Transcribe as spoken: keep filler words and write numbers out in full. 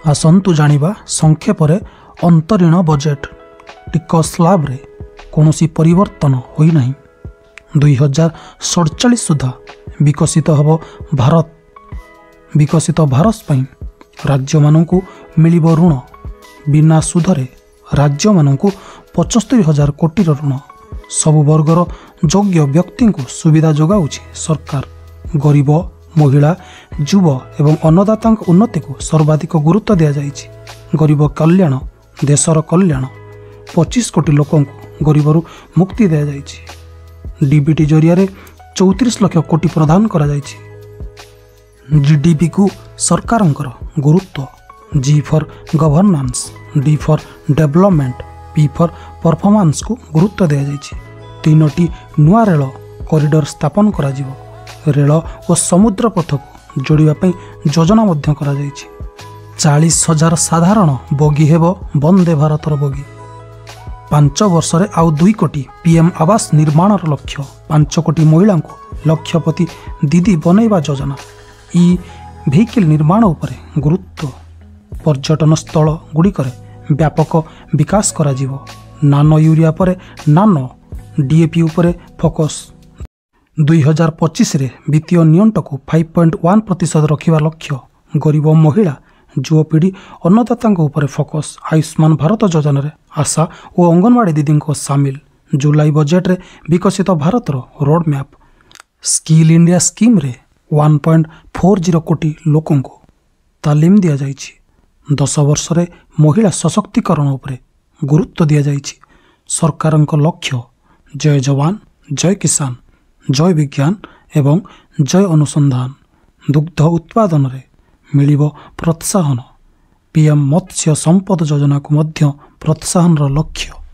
आसंतु जानिबा संक्षेपरे अंतरीण budget टिकस slab रे कौनसी परिवर्तन होई नहीं। दुई हजार सड़चाश सुधा विकसित हब भारत विकसित भारत पई राज्य मानकु मिलिबो ऋण बिना सुधरे राज्य मानकु पचस्तरी हजार कोटी ऋण सबु वर्गर योग्य व्यक्ति को सुविधा जोगाउछि सरकार। गरीब महिला युव एवं अन्नदाता उन्नति को सर्वाधिक गुरुत्व दिया जाइछि। गरीब कल्याण देशर कल्याण पच्चीस कोटी लोकों को गरीबरू मुक्ति दिया जाइछि। डीबीटी जरिया चौतीस लाख कोटी प्रदान करा जाइछि। जीडीपी को सरकारंकर गुरुत्व G for governance D for development P for performance को गुरुत्व दिया जाइछि। तीनोटी नुआ रेल कॉरिडोर स्थापन करा जिवो। रेल और समुद्र पथ को जोड़िबा पई योजना मध्य करा जाइछि। चालीस हजार साधारण बगी हेबो वंदे भारतर बगी। पांच वर्ष रे आउ दुई कोटी पीएम आवास निर्माणर लक्ष्य। पांच कोटी महिला को लक्षपति दीदी बनैबा योजना। ई व्हीकल निर्माण उपरे गुरुत्व। पर्यटन स्थल गुड़िकर व्यापक विकास करा जिवो। नानो यूरिया परे नानो डीएपी उपरे फोकस। दुई हजार पच्चीस रे वित्तीय नियंट को फाइव पॉइंट वन प्रतिशत रखिबा लक्ष्य। गरीब महिला युवपीढ़ी अन्नदाता उपरे फोकस। आयुष्मान भारत योजना रे आशा और अंगनवाड़ी दीदी को सामिल। जुलाई बजेट रे विकसित Bharat road map. Skill India scheme रे वन पॉइंट फोर जीरो कोटी लोकों को तालीम दिया जाइछि। दस वर्ष रे महिला सशक्तिकरण उपरे गुरुत्व दिया जाइछि। सरकारक लक्ष्य जय जवान जय किसान जय विज्ञान एवं जय अनुसंधान। दुग्ध उत्पादन रे मिलिबो प्रोत्साहन। पीएम मत्स्य संपद योजना को मध्य प्रोत्साहन लक्ष्य।